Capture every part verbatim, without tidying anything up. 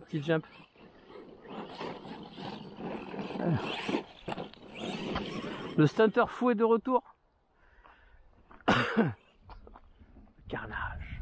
petit jump. Le stunter fou est de retour. Carnage.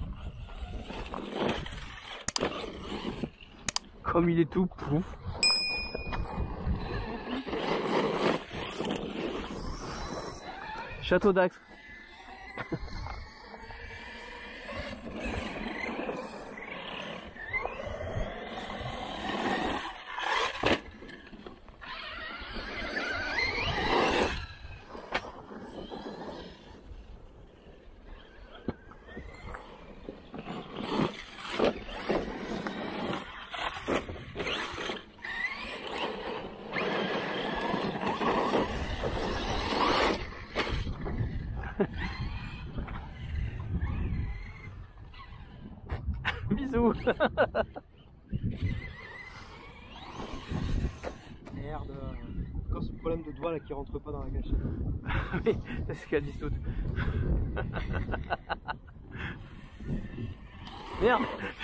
Comme il est tout pouf. Château d'Axe. Bisous. Merde. Encore ce problème de doigt là qui rentre pas dans la gâchette. Oui, c'est ce qu'elle dit toute. Merde.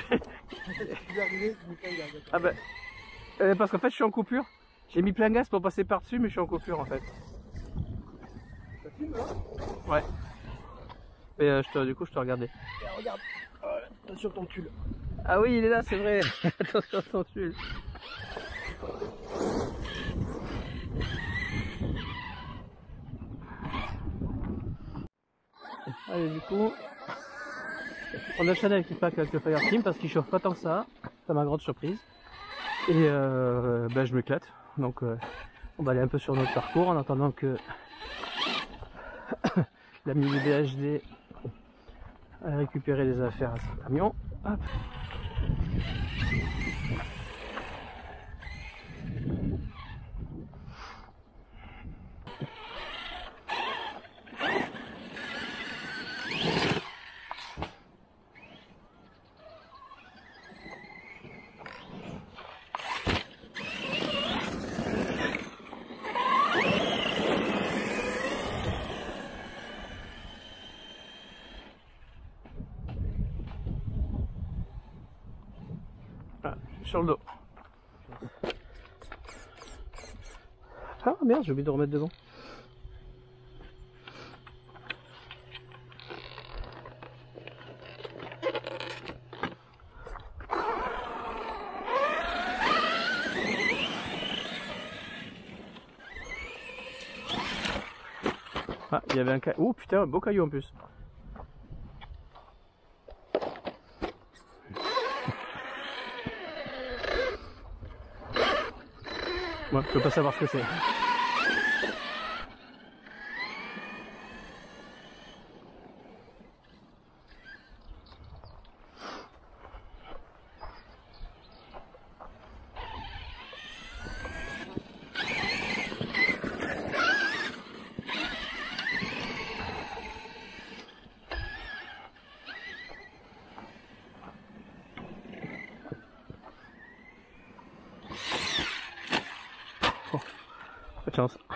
Ah bah, euh, parce qu'en fait je suis en coupure. J'ai mis plein gaz pour passer par dessus, mais je suis en coupure en fait. Ça filme là? Ouais. Et euh, je te, du coup je te regardais. Et regarde, euh, attention ton tulle. Ah oui, il est là, c'est vrai. Attention ton tulle. Allez, du coup, on enchaîne avec le pack avec le Fire Team parce qu'il chauffe pas tant que ça. C'est ma grande surprise. Et euh, ben, je m'éclate. Donc euh, on va aller un peu sur notre parcours en attendant que la mini B H D aille récupérer les affaires à son camion. Hop. Sur le dos. Ah merde, j'ai oublié de remettre devant. Ah, il y avait un caillou. Oh putain, un beau caillou en plus. Moi, je peux pas savoir ce que c'est. Oh, pas de chance.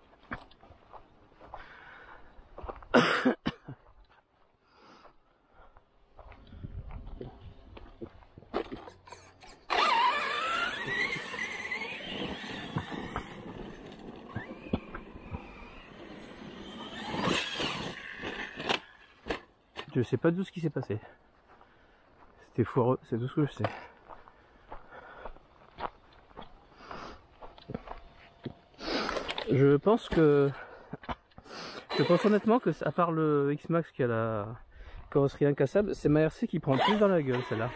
Je sais pas d'où ce qui s'est passé. C'était foireux, c'est tout ce que je sais. Je pense que... Je pense honnêtement que, à part le X-Max qui a la carrosserie incassable, c'est ma R C qui prend le plus dans la gueule, celle-là.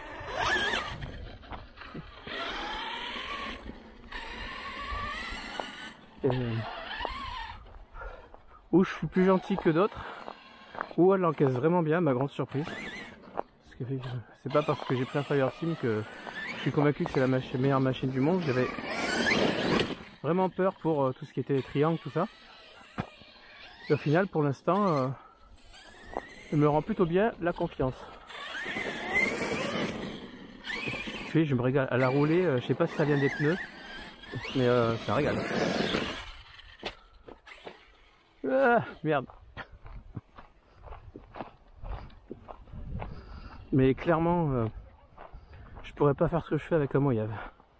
Ou je suis plus gentil que d'autres, ou elle encaisse vraiment bien, ma grande surprise. C'est pas parce que j'ai pris un Fire Team que je suis convaincu que c'est la mach meilleure machine du monde. J'avais vraiment peur pour euh, tout ce qui était triangle, tout ça. Et au final, pour l'instant, euh, elle me rend plutôt bien la confiance. Puis je me régale à la rouler, euh, je sais pas si ça vient des pneus, mais euh, ça régale. Ah, merde. Mais clairement, euh, je pourrais pas faire ce que je fais avec un moyave.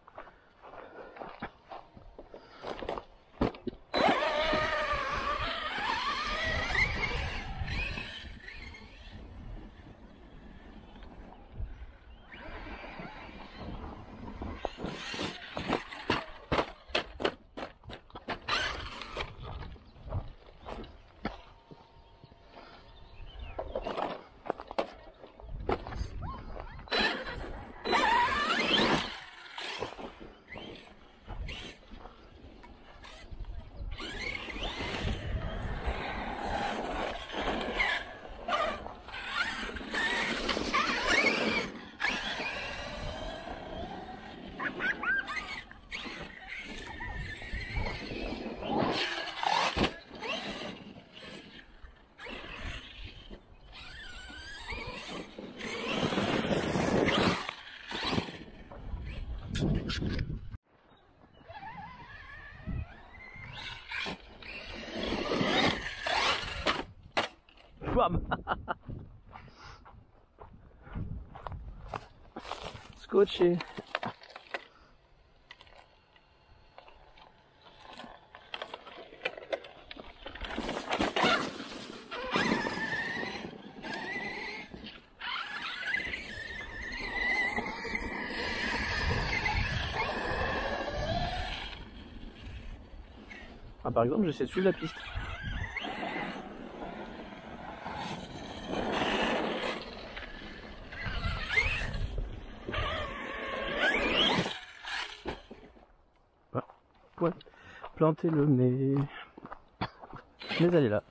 Bam. Scotché. Ah, par exemple, j'essaie de suivre la piste. Ah, ouais. Planter le nez. Mais elle est là.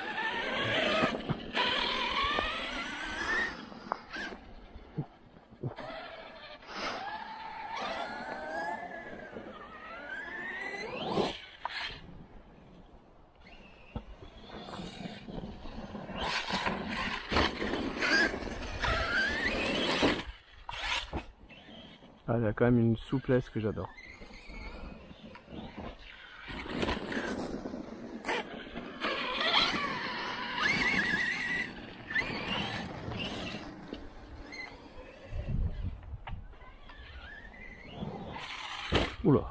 Ah, elle a quand même une souplesse que j'adore. Oula.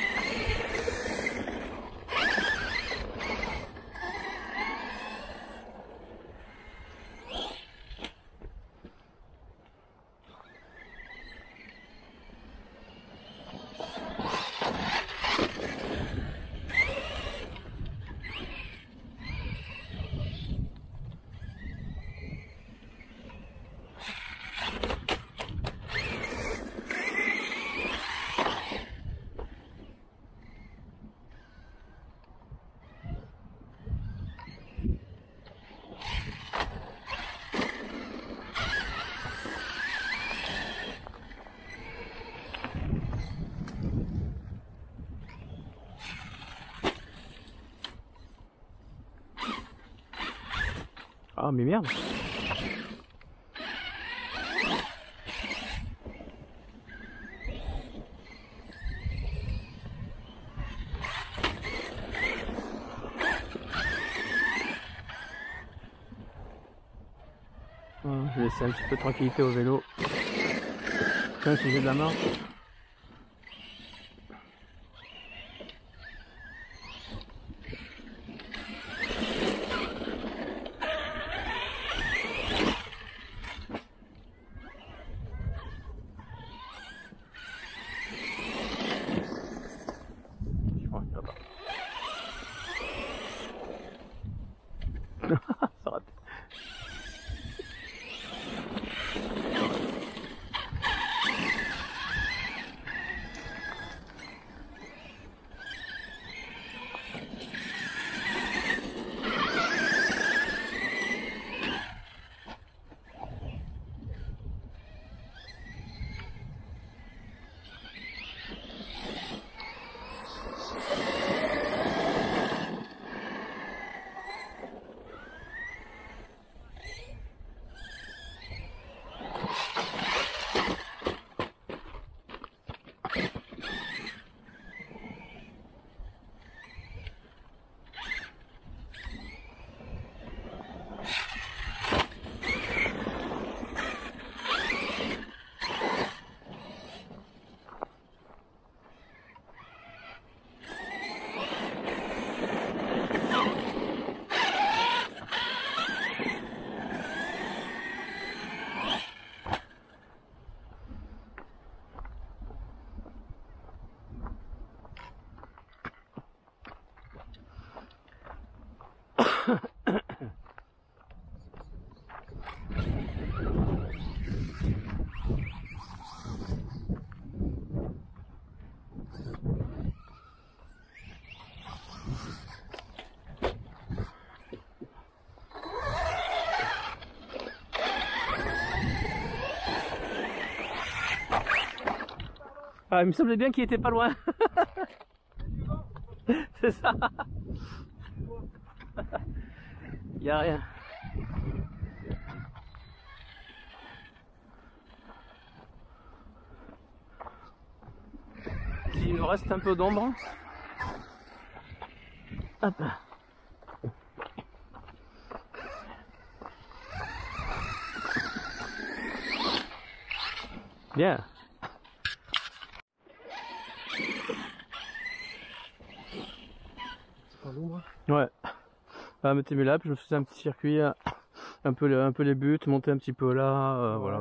Ah mais merde. Ah, je vais laisser un petit peu de tranquillité au vélo. Tiens, si j'ai de la marche. Ça rate. Ah, il me semblait bien qu'il était pas loin. C'est ça. Il n'y a rien. Il nous reste un peu d'ombre. Hop. Bien. C'est pas l'ombre. Ouais. Ah, mettez mes là, puis je me faisais un petit circuit, un peu, un peu les buts, monter un petit peu là, euh, ouais. Voilà.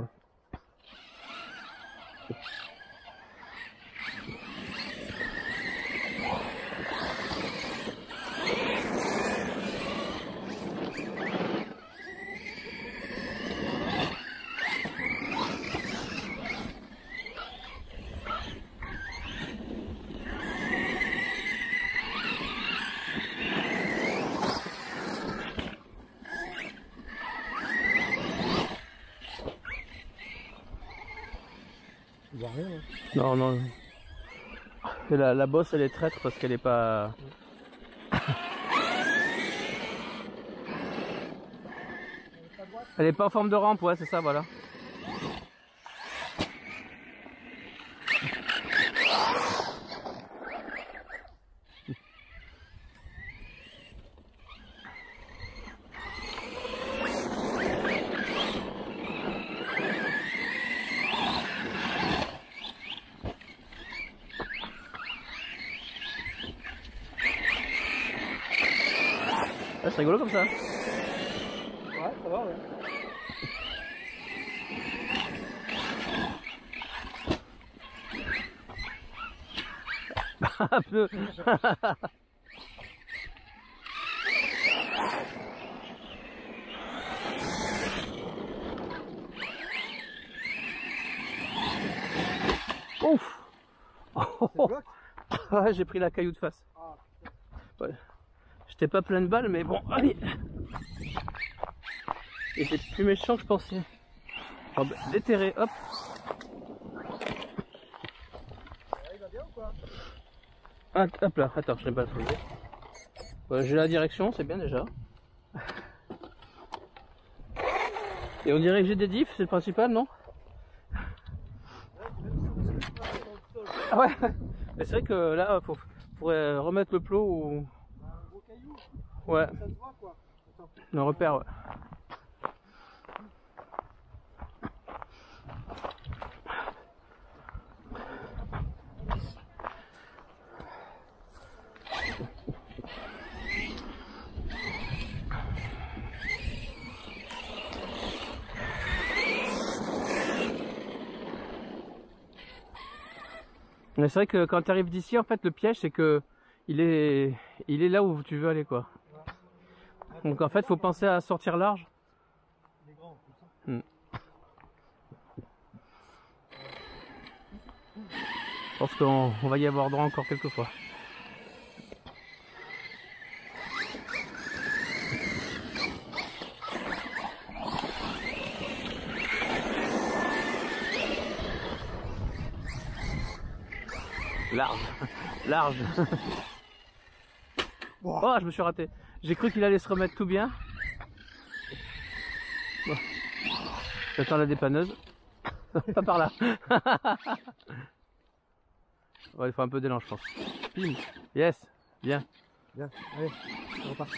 Il y a rien. Hein. Non, non. Et la, la bosse, elle est traître parce qu'elle est pas... Elle est pas en forme de rampe, ouais, c'est ça, voilà. Ah, c'est rigolo comme ça. Ouais, ça va, ouais. Un peu. Ouf. Oh. Ouais, j'ai pris la caillou de face. Ah, ouais. J'étais pas plein de balles, mais bon, allez. Et c'est plus méchant que je pensais. Oh, bah, déterré, hop. il va bien ou quoi? Ah, hop là, attends, je n'ai pas le trouvé. Ouais, j'ai la direction, c'est bien déjà. Et on dirait que j'ai des diffs, c'est le principal, non? Ah ouais. Mais c'est vrai que là, faut faudrait remettre le plot ou. Un gros caillou. Ouais. Ça se voit quoi. Attends. Le repère, ouais. Mais c'est vrai que quand tu arrives d'ici, en fait, le piège, c'est que il est, il est là où tu veux aller, quoi. Donc en fait, faut penser à sortir large. Il est grand, comme ça. Hmm. Je pense qu'on on va y avoir droit encore quelques fois. Large, large. Wow. Oh, je me suis raté. J'ai cru qu'il allait se remettre tout bien. Bon. J'attends la dépanneuse. Pas par là. Ouais, il faut un peu d'élan, je pense. Pim. Yes, bien. Bien, allez, c'est reparti.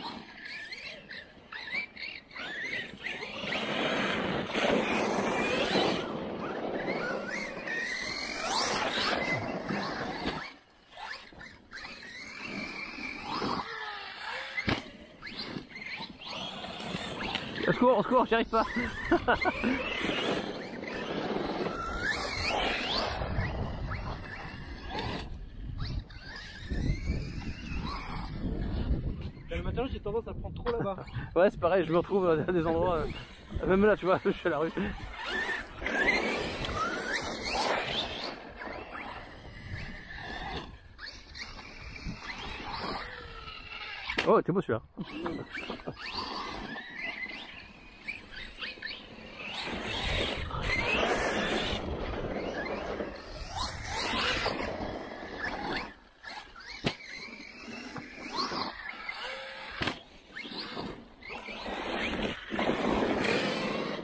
Au secours, au secours, j'y arrive pas. Le matin, j'ai tendance à prendre trop là-bas. Ouais, c'est pareil, je me retrouve à des endroits. Euh, même là, tu vois, je suis à la rue. Oh, t'es beau celui-là.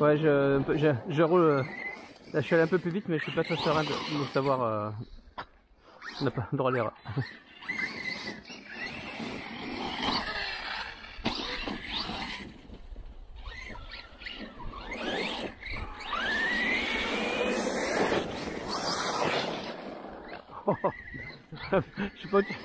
Ouais, je, je, je roule. euh, Là, je suis allé un peu plus vite, mais je suis pas très serein de, de savoir. Euh, on n'a pas le droit à l'erreur. Oh, je sais pas. Tu...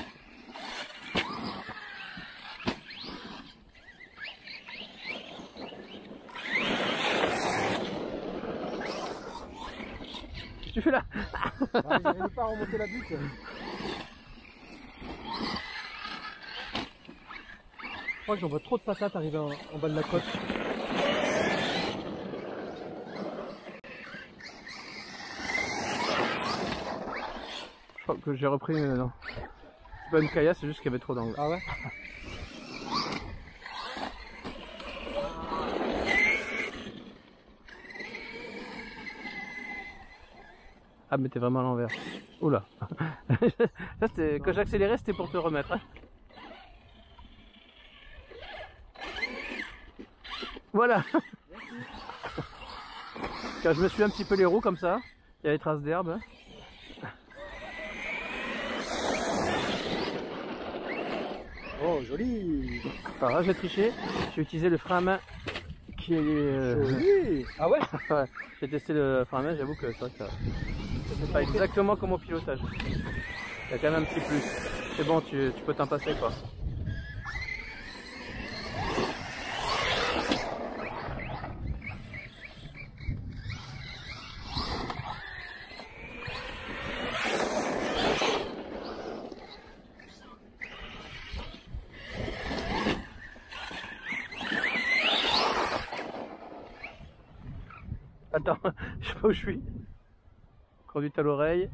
Tu fais là. Ah, il n'arrive pas à remonter la butte. Je crois que j'en vois trop de patates arriver en, en bas de la côte. Je crois que j'ai repris. Euh, non. C'est pas une caillasse, c'est juste qu'il y avait trop d'angle. Ah ouais? Ah, mais t'es vraiment à l'envers. Oula. Ça, c'était quand j'accélérais, c'était pour te remettre. Hein. Voilà. Quand je me suis un petit peu les roues comme ça, il y a les traces d'herbe. Oh, joli! Alors là, j'ai triché. J'ai utilisé le frein à main qui est. Euh... Joli! Ah ouais? Ouais, j'ai testé le frein à main, j'avoue que c'est vrai que ça. C'est pas exactement comme au pilotage. Il y a quand même un petit plus. C'est bon, tu, tu peux t'en passer quoi. Attends, je sais pas où je suis. Conduite à l'oreille.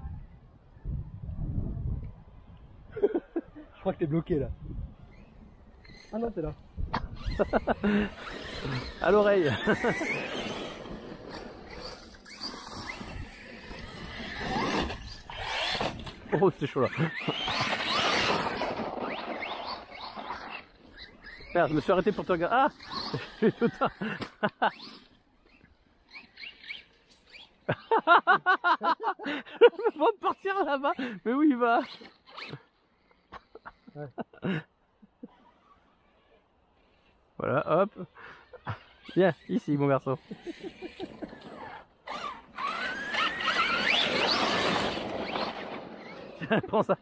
Je crois que t'es bloqué là. Ah non, t'es là. À l'oreille. Oh, c'est chaud là. Merde, je me suis arrêté pour te regarder. Ah, j'ai tout ça. Je vais partir là-bas. Mais où il va? Ouais. Voilà, hop. Viens, ici mon garçon. Prends ça.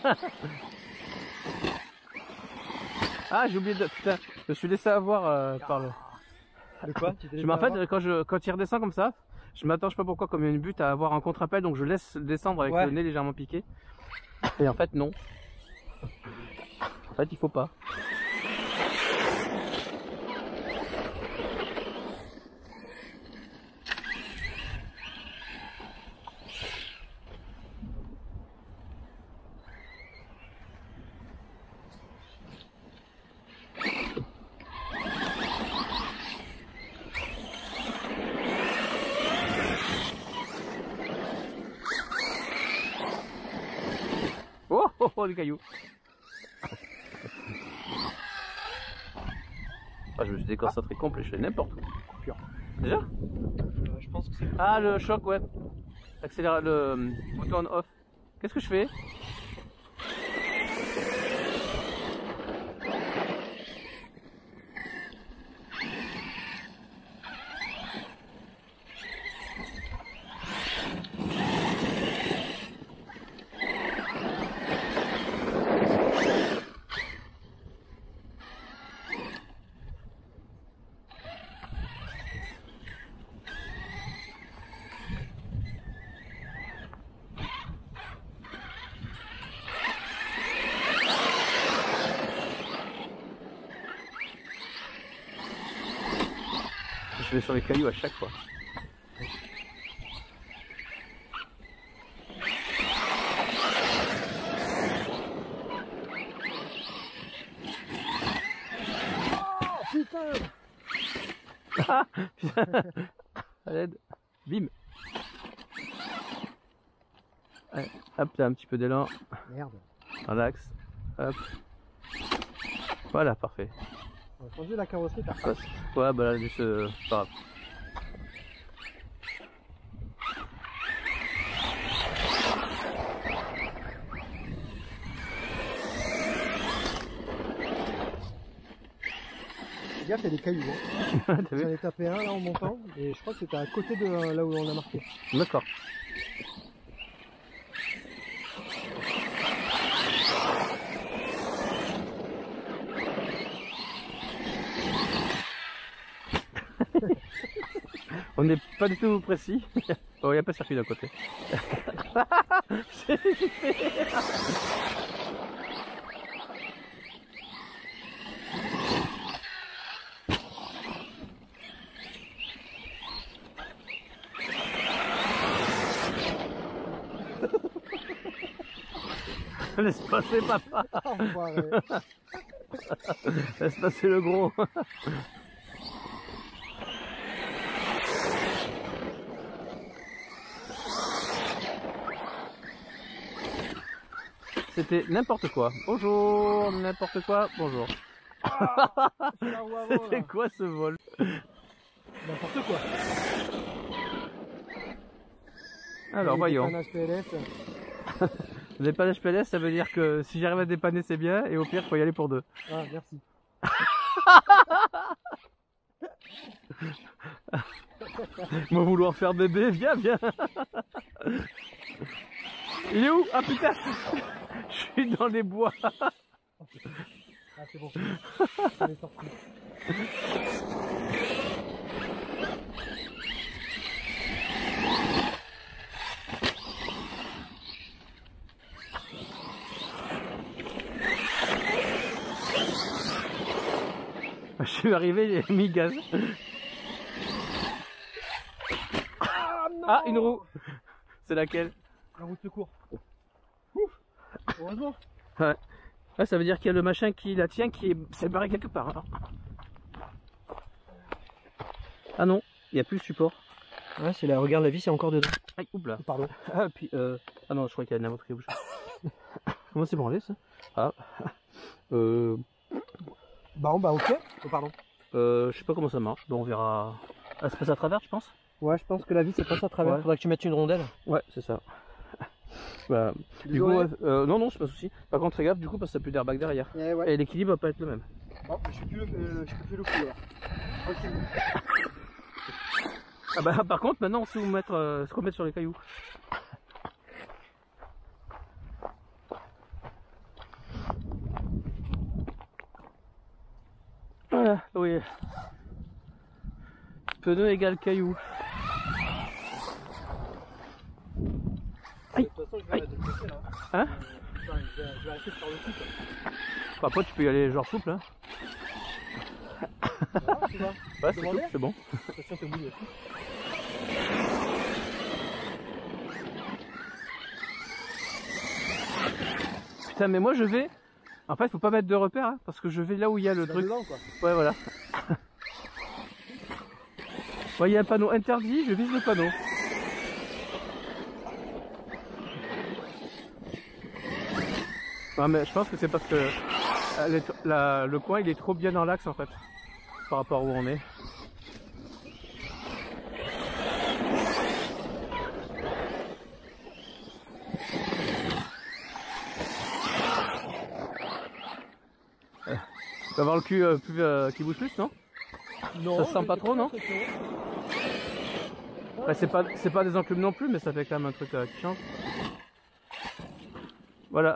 Ah, j'ai oublié de... Putain, je me suis laissé avoir euh, par le... De quoi? Tu t'es Je, mais en laissé fait, avoir quand, je, quand il redescend comme ça, je m'attends, je sais pas pourquoi, comme il y a une butte, à avoir un contre-appel, donc je laisse descendre avec Ouais. le nez légèrement piqué. Et en fait, non. En fait, il faut pas. Oh, oh, oh, les cailloux. Ah, je me suis déconcentré complet, je fais n'importe où. Pur. Déjà? Euh, Je pense que c'est. Ah, le choc, ouais. Accélère le euh, bouton on off. Qu'est-ce que je fais? Je vais sur les cailloux à chaque fois. Oh putain! Ah, putain. À l'aide. Bim. Allez, hop, t'as un petit peu d'élan. Merde. Relax. Hop. Voilà, parfait. On a changé la carrosserie, t'as Ouais, ouais, bah là, juste, euh, pas grave. Fais gaffe, il y a des cailloux. Hein. T'as J'en vu? ai tapé un là en montant et je crois que c'était à côté de euh, là où on a marqué. D'accord. On n'est pas du tout précis. Oh, il n'y a pas de circuit d'un côté. C'est Laisse passer papa. Enfoiré. Laisse passer le gros. C'était n'importe quoi. Bonjour, n'importe quoi, bonjour. Ah, c'était quoi ce vol? N'importe quoi. Alors voyons. Un H P L S. Vous n'avez pas d'H P L S, ça veut dire que si j'arrive à dépanner c'est bien et au pire faut y aller pour deux. Ah merci. Moi vouloir faire bébé, viens, viens. Il est où? Ah putain. Je suis dans les bois. Ah c'est bon. On est sorti. Je suis arrivé, j'ai mis gaz. Ah, non Ah, une roue. C'est laquelle? La roue de secours. Ouf. Heureusement. Ouais. Ouais, ça veut dire qu'il y a le machin qui la tient qui est séparé quelque part. Hein. Ah non, il n'y a plus le support. Ouais, c'est là, regarde la vis, c'est encore dedans. Aïe, oups là. Pardon. Ah, puis, euh... ah non, je crois qu'il y a n'importe qui bouge. Comment c'est branlé ça? Ah. Euh... Bon, bah ok. Oh, pardon. Euh, je sais pas comment ça marche. Bon, on verra. Ah, ça passe à travers, tu penses? Ouais, je pense que la vis, c'est passe à travers. Ouais. Faudrait que tu mettes une rondelle. Ouais, c'est ça. Bah, du coup, euh, non, non, c'est pas souci. Par contre, fais gaffe, du coup, parce que t'as plus d'airbag derrière. Eh ouais. Et l'équilibre va pas être le même. Bon, je suis plus le, euh, je suis plus le coup là. Ok. Ah bah, par contre, maintenant, on sait où mettre, euh, ce qu'on met sur les cailloux. Voilà, oui. Pneu égale caillou. Aïe. De toute façon, je vais Aïe. la déplacer là. Hein? Enfin, je vais, je vais arrêter de faire le coup. Bah, après, tu peux y aller genre souple. Hein. Voilà, tu vois. Ouais, c'est Demander souple, c'est bon. Attention, t'es mouillé. Putain, mais moi je vais. En fait, faut pas mettre de repère hein, parce que je vais là où il y a le truc. Dedans, quoi. Ouais, voilà. Ouais, il y a un panneau interdit, je vise le panneau. Non, mais je pense que c'est parce que euh, les- la- le coin il est trop bien dans l'axe en fait, par rapport à où on est. Euh, Tu vas avoir le cul euh, plus, euh, qui bouge plus, non? Non, Ça se sent j'ai- pas j'ai trop, non? l'impression. Après, c'est pas, c'est pas des enclumes non plus, mais ça fait quand même un truc euh, qui change. Voilà.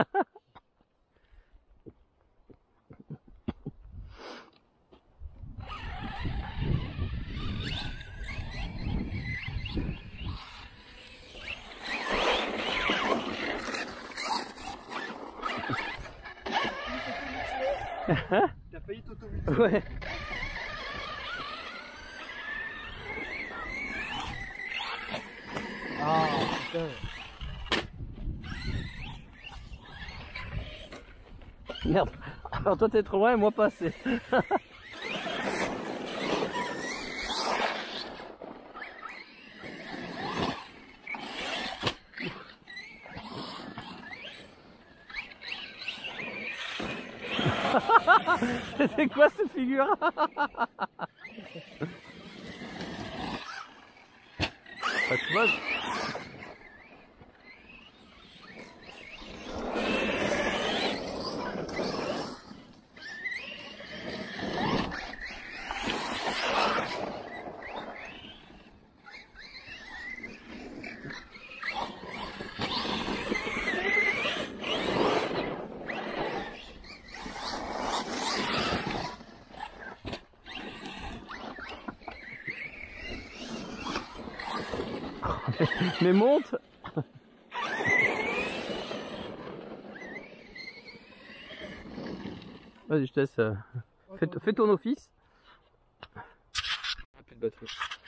T'as failli t'auto-muter. Ouais. Ah, putain. Merde. Alors toi t'es trop loin et moi pas assez. C'est quoi cette figure? Bah, tu vois, mais monte. Vas-y, je te laisse. Euh, fais, fais ton office. Plus de batterie.